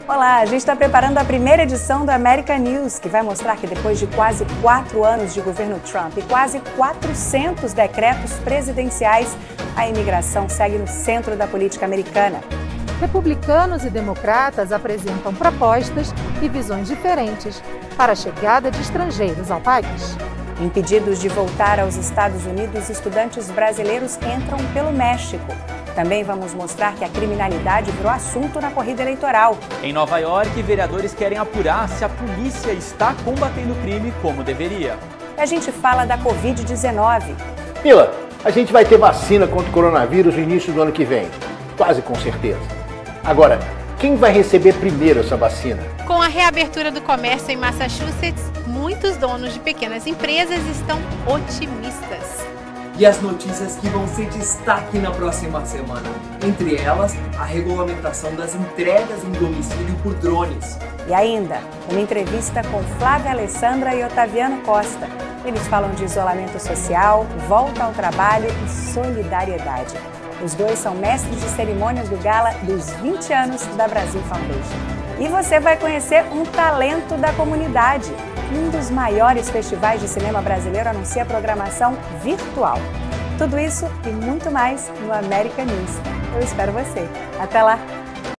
Olá, a gente está preparando a primeira edição do American News, que vai mostrar que depois de quase 4 anos de governo Trump e quase 400 decretos presidenciais, a imigração segue no centro da política americana. Republicanos e democratas apresentam propostas e visões diferentes para a chegada de estrangeiros ao país. Impedidos de voltar aos Estados Unidos, estudantes brasileiros entram pelo México. Também vamos mostrar que a criminalidade virou assunto na corrida eleitoral. Em Nova York, vereadores querem apurar se a polícia está combatendo o crime como deveria. A gente fala da Covid-19. Mila, a gente vai ter vacina contra o coronavírus no início do ano que vem. Quase com certeza. Agora, quem vai receber primeiro essa vacina? Com a reabertura do comércio em Massachusetts, muitos donos de pequenas empresas estão otimistas. E as notícias que vão ser destaque na próxima semana. Entre elas, a regulamentação das entregas em domicílio por drones. E ainda, uma entrevista com Flávia Alessandra e Otaviano Costa. Eles falam de isolamento social, volta ao trabalho e solidariedade. Os dois são mestres de cerimônias do gala dos 20 anos da Brasil Foundation. E você vai conhecer um talento da comunidade. Um dos maiores festivais de cinema brasileiro anuncia a programação virtual. Tudo isso e muito mais no American News. Eu espero você. Até lá!